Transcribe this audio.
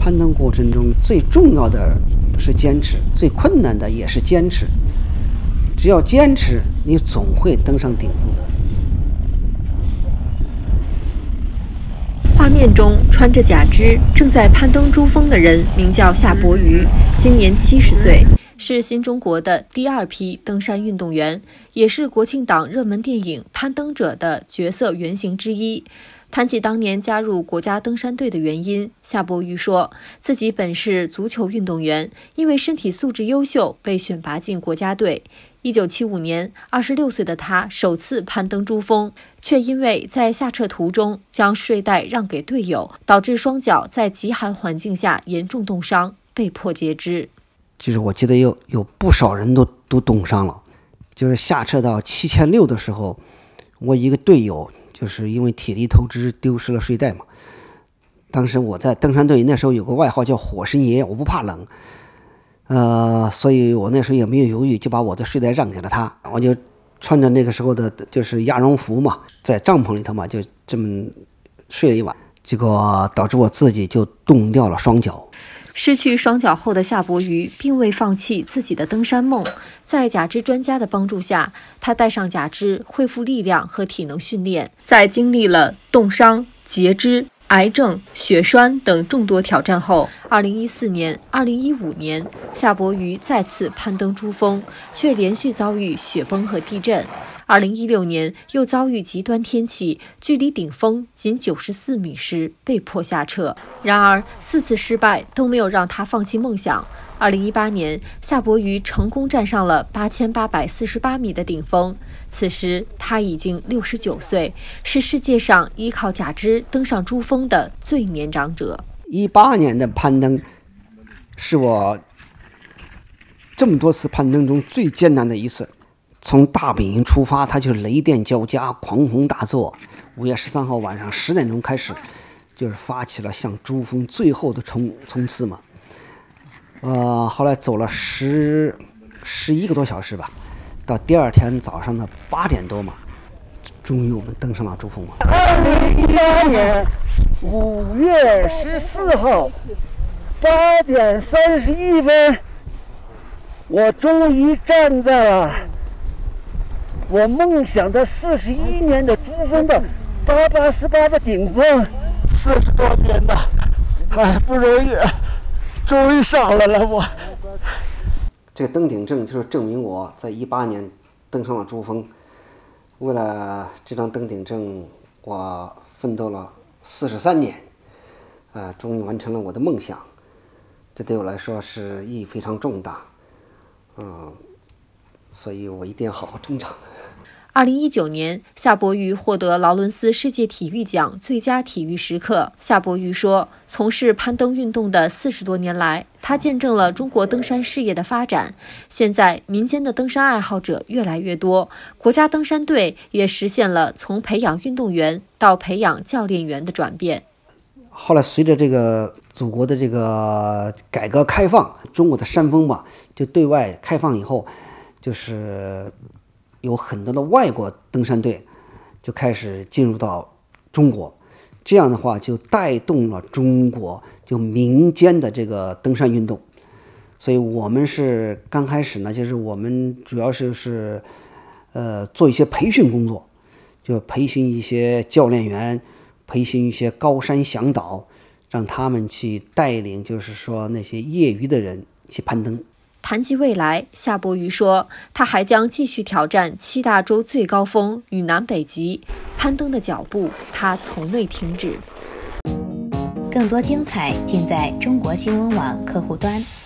攀登过程中最重要的是坚持，最困难的也是坚持。只要坚持，你总会登上顶峰的。 画面中穿着假肢正在攀登珠峰的人名叫夏伯渝，今年70岁，是新中国的第2批登山运动员，也是国庆档热门电影《攀登者》的角色原型之一。谈起当年加入国家登山队的原因，夏伯渝说，自己本是足球运动员，因为身体素质优秀被选拔进国家队。1975年，26岁的他首次攀登珠峰，却因为在下撤途中将睡袋让给队友，导致双脚在极寒环境下严重冻伤，被迫截肢。 其实我记得有不少人都冻伤了。就是下撤到7600的时候，我一个队友就是因为体力透支丢失了睡袋嘛。当时我在登山队那时候有个外号叫火神爷，我不怕冷。所以我那时候也没有犹豫，就把我的睡袋让给了他。我就穿着那个时候的就是鸭绒服嘛，在帐篷里头嘛，就这么睡了一晚，结果导致我自己就冻掉了双脚。 失去双脚后的夏伯渝并未放弃自己的登山梦，在假肢专家的帮助下，他戴上假肢恢复力量和体能训练。在经历了冻伤、截肢、癌症、血栓等众多挑战后，2014年、2015年，夏伯渝再次攀登珠峰，却连续遭遇雪崩和地震。2016年又遭遇极端天气，距离顶峰仅94米时被迫下撤。然而4次失败都没有让他放弃梦想。2018年，夏伯渝成功站上了8848米的顶峰。此时他已经69岁，是世界上依靠假肢登上珠峰的最年长者。 18年的攀登是我这么多次攀登中最艰难的一次。从大本营出发，它就雷电交加，狂风大作。5月13号晚上10点钟开始，就是发起了向珠峰最后的冲刺嘛。后来走了11个多小时吧，到第二天早上的8点多嘛，终于我们登上了珠峰嘛。 2018年5月14号8点31分，我终于站在了我梦想的41年的珠峰的888的顶峰，40多年的，不容易，终于上来了我。 这个登顶证就是证明我在18年登上了珠峰。为了这张登顶证，我奋斗了43年，终于完成了我的梦想。这对我来说是意义非常重大，所以我一定要好好成长。 2019年，夏伯渝获得劳伦斯世界体育奖最佳体育时刻。夏伯渝说，从事攀登运动的40多年来，他见证了中国登山事业的发展。现在，民间的登山爱好者越来越多，国家登山队也实现了从培养运动员到培养教练员的转变。 后来随着这个祖国的这个改革开放，中国的山峰吧就对外开放以后，就是有很多的外国登山队就开始进入到中国，这样的话就带动了中国就民间的这个登山运动。所以我们是刚开始呢，就是我们主要是做一些培训工作，就培训一些教练员，培训一些高山向导，让他们去带领，就是说那些业余的人去攀登。 谈及未来，夏伯渝说，他还将继续挑战7大洲最高峰与南北极，攀登的脚步他从未停止。 更多精彩尽在中国新闻网客户端。